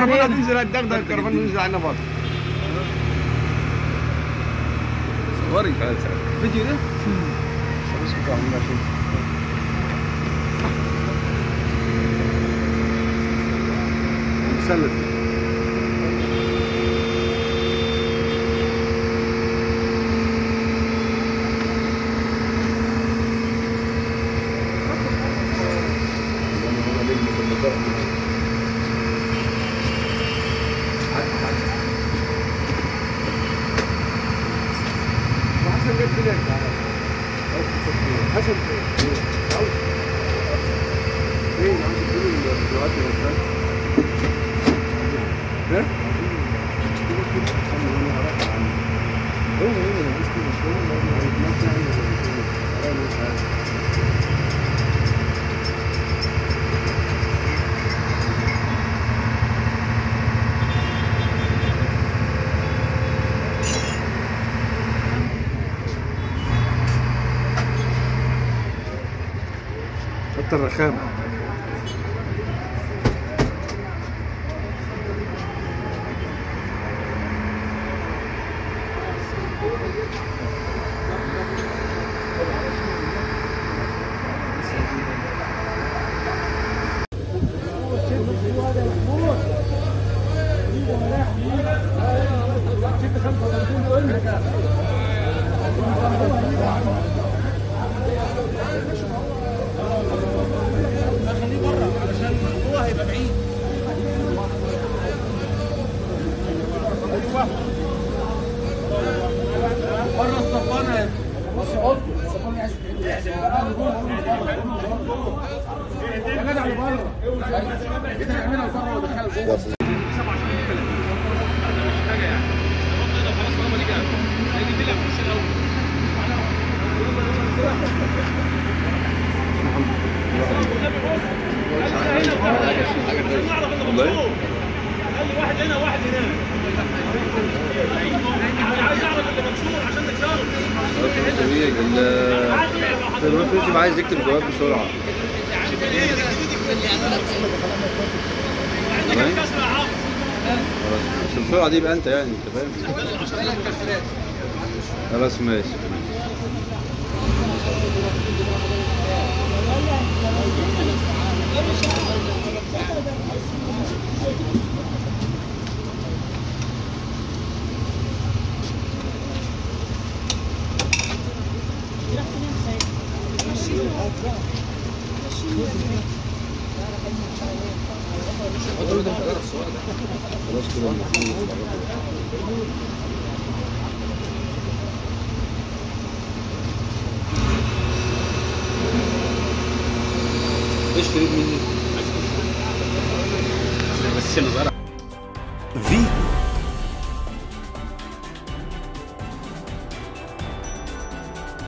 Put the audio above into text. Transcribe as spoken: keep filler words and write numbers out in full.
الكرفان هتنزل هتدغدغ الكرفان وينزل علينا برضه. صوري فيديو ده؟ مسلط. حسن جاب بلاد حسن فين؟ فين عاوز تقول الفيديوهات اللي ها؟ هو هو انا بس كده شويه ما حتى الرخامه. بره الصفانه بس حط الصفانه عايز يا جدع اللي بره كده نعملها بره ودخلها جوه سبعة وعشرين كلام مش حاجه يعني خلاص طالما دي جاب هيجي لك مش الاول والله خلي واحد هنا واحد هناك انا عايز اعرف اللي مكسور عشان نكسره طبيعي الفلوس عايز يكتب جواب بسرعه. خلاص بس السرعه دي يبقى انت يعني انت فاهم. خلاص ماشي. خلاص كده ايش تريد مني؟ بس نظرة